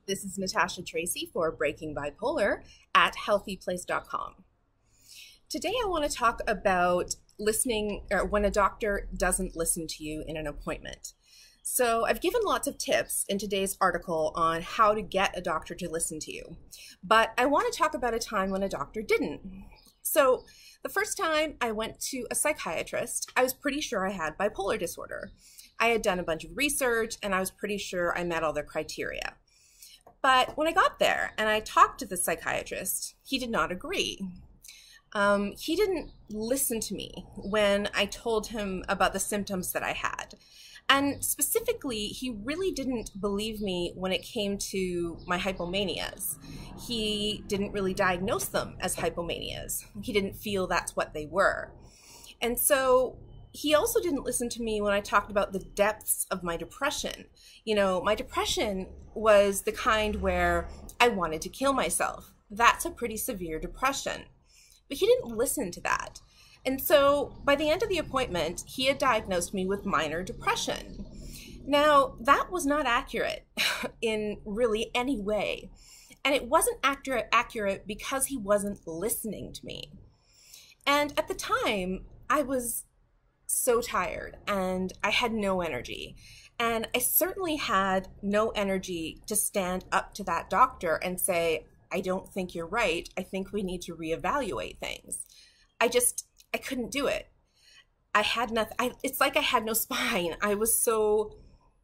This is Natasha Tracy for Breaking Bipolar at healthyplace.com. Today I want to talk about listening, or when a doctor doesn't listen to you in an appointment. So I've given lots of tips in today's article on how to get a doctor to listen to you, but I want to talk about a time when a doctor didn't. So the first time I went to a psychiatrist, I was pretty sure I had bipolar disorder. I had done a bunch of research and I was pretty sure I met all the criteria. But when I got there and I talked to the psychiatrist, he did not agree. He didn't listen to me when I told him about the symptoms that I had. And specifically, he really didn't believe me when it came to my hypomanias. He didn't really diagnose them as hypomanias. He didn't feel that's what they were. And so he also didn't listen to me when I talked about the depths of my depression. You know, my depression was the kind where I wanted to kill myself. That's a pretty severe depression. But he didn't listen to that. And so by the end of the appointment, he had diagnosed me with minor depression. Now, that was not accurate in really any way. And it wasn't accurate because he wasn't listening to me. And at the time, I was so tired and I had no energy. And I certainly had no energy to stand up to that doctor and say, I don't think you're right. I think we need to reevaluate things. I couldn't do it. I had nothing. It's like I had no spine. I was so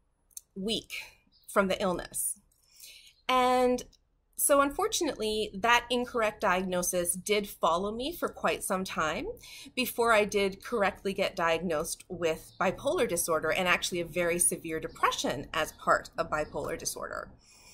weak from the illness. And so unfortunately, that incorrect diagnosis did follow me for quite some time before I did correctly get diagnosed with bipolar disorder and actually a very severe depression as part of bipolar disorder.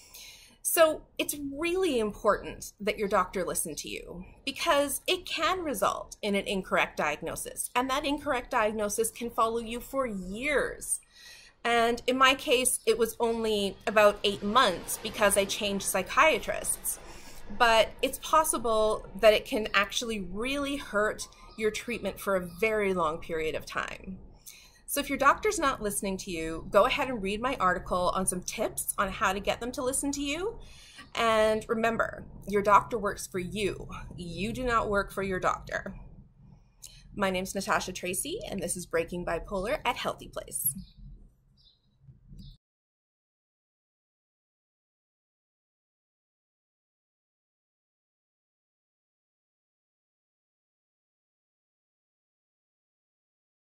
So it's really important that your doctor listen to you because it can result in an incorrect diagnosis, and that incorrect diagnosis can follow you for years. And in my case, it was only about 8 months because I changed psychiatrists. But it's possible that it can actually really hurt your treatment for a very long period of time. So if your doctor's not listening to you, go ahead and read my article on some tips on how to get them to listen to you. And remember, your doctor works for you. You do not work for your doctor. My name's Natasha Tracy, and this is Breaking Bipolar at Healthy Place.